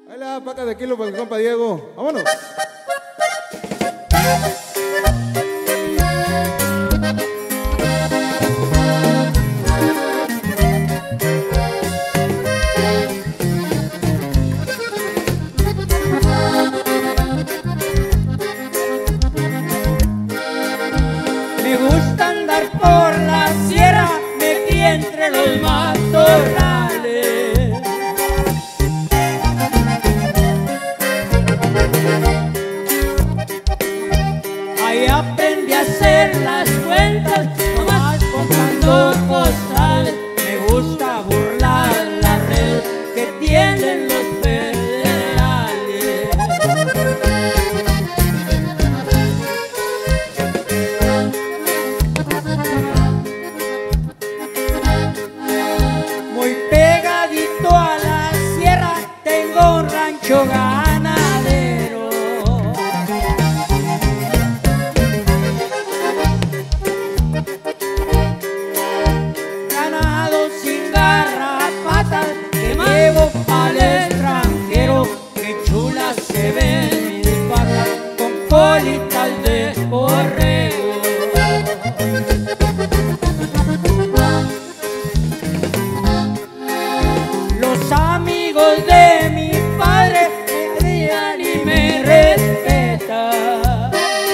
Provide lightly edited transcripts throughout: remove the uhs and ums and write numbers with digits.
Ahí la paca de kilo para el compa Diego. Vámonos. Me gusta andar por la sierra, me crié entre los matorrales. Ahí aprendí a hacer las cuentas, nomás contando costales. Me gusta burlar la red que tienen los federales. Muy pegadito a la sierra tengo un rancho ganadero. Ganado sin garrapatas que llevo al extranjero. Que chulas se ven mis patas con colitas de borrego. Los amigos de mi padre me crían y me respetan.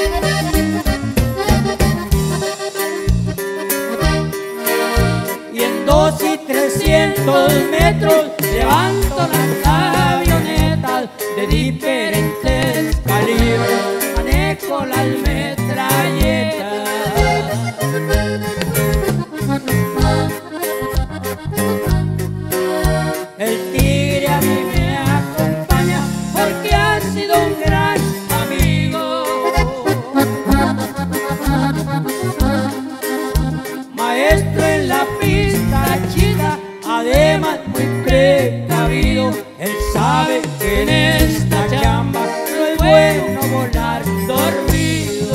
Y en 200 y 300 metros levanto las avionetas de diferentes calibres, manejo las metralletas. El tigre a mí me acompaña porque ha sido un gran amigo. Maestro en la pista chica, además muy precavido. Él sabe que en esta chamba no es bueno volar dormido.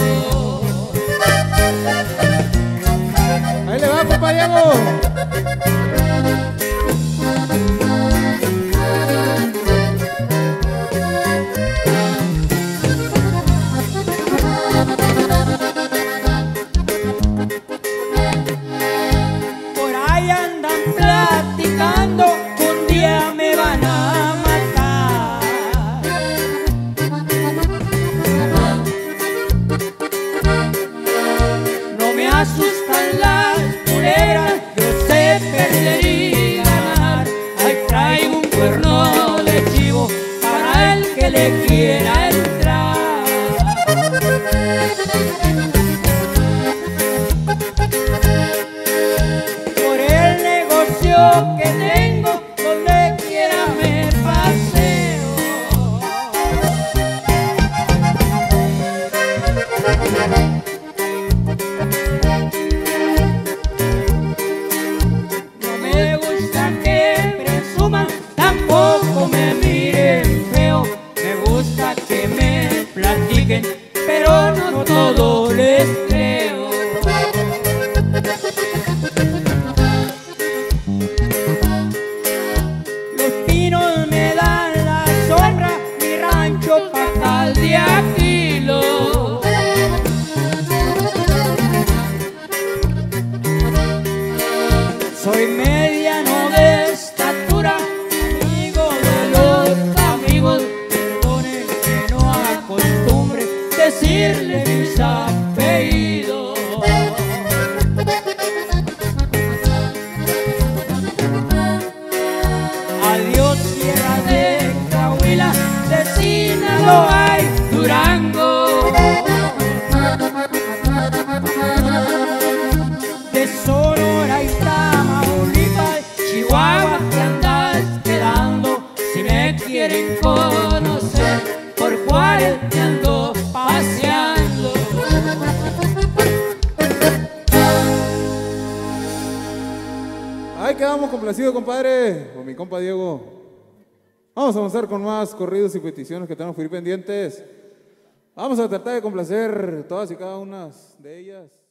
Ahí le va, compa Diego. Por ahí andan platicando, un día me van a matar. No me asustan las culebras, yo sé perder y ganar. Ahí traigo un cuerno de chivo para el que le quiera entrar. Por el negocio que tengo, donde quiera me paseo. No me gusta que presuman, tampoco me miren feo. Me gusta que me platiquen, pero no todo les creo. Los pinos me dan la sombra, mi rancho patas de Aquilo. Soy mediano de estatura, amigo de los amigos. Perdonen que no acostumbre decirle mis apellidos. Adiós sierra de Coahuila, de Sinaloa y Durango. De Sonora y Tamaulipas, Chihuahua te andas quedando. Si me quieren conocer, por Juárez te ando paseando. Ahí quedamos complacidos, compadre, con mi compa Diego. Vamos a avanzar con más corridos y peticiones que tenemos que ir pendientes. Vamos a tratar de complacer todas y cada una de ellas.